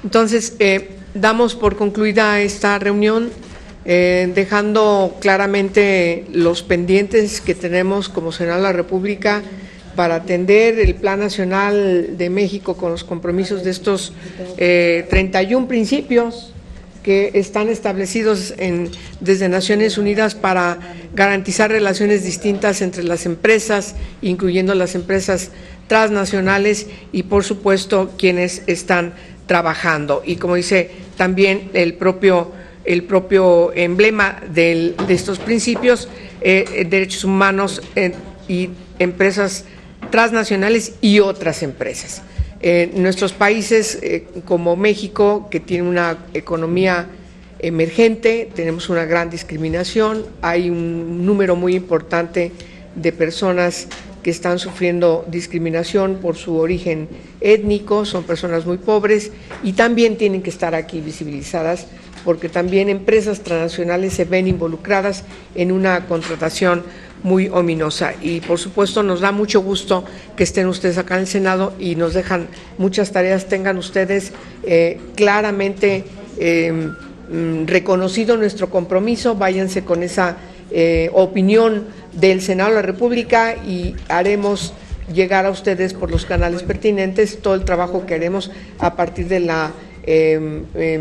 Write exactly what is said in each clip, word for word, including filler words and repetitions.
Entonces, eh, damos por concluida esta reunión, eh, dejando claramente los pendientes que tenemos como Senado de la República para atender el Plan Nacional de México con los compromisos de estos eh, treinta y un principios que están establecidos en, desde Naciones Unidas para garantizar relaciones distintas entre las empresas, incluyendo las empresas transnacionales y, por supuesto, quienes están trabajando. Y como dice también el propio, el propio emblema del, de estos principios, eh, derechos humanos eh, y empresas transnacionales y otras empresas. Eh, nuestros países eh, como México, que tiene una economía emergente, tenemos una gran discriminación, hay un número muy importante de personas que están sufriendo discriminación por su origen étnico, son personas muy pobres y también tienen que estar aquí visibilizadas porque también empresas transnacionales se ven involucradas en una contratación muy ominosa. Y por supuesto nos da mucho gusto que estén ustedes acá en el Senado y nos dejan muchas tareas, tengan ustedes eh, claramente eh, reconocido nuestro compromiso, váyanse con esa eh, opinión del Senado de la República y haremos llegar a ustedes por los canales pertinentes todo el trabajo que haremos a partir de la eh, eh,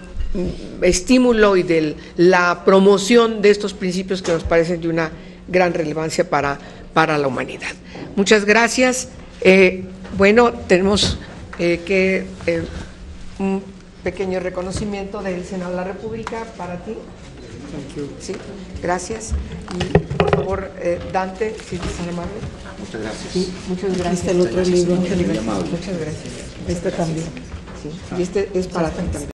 estímulo y de la promoción de estos principios que nos parecen de una gran relevancia para, para la humanidad. Muchas gracias. Eh, bueno, tenemos eh, que eh, un pequeño reconocimiento del Senado de la República para ti. Sí, gracias. Y por favor, eh, Dante, si es tan amable. Muchas gracias. Sí, muchas gracias. Este es el otro libro. Muchas gracias. Muchas gracias. Este también. Sí, y este es para ti también.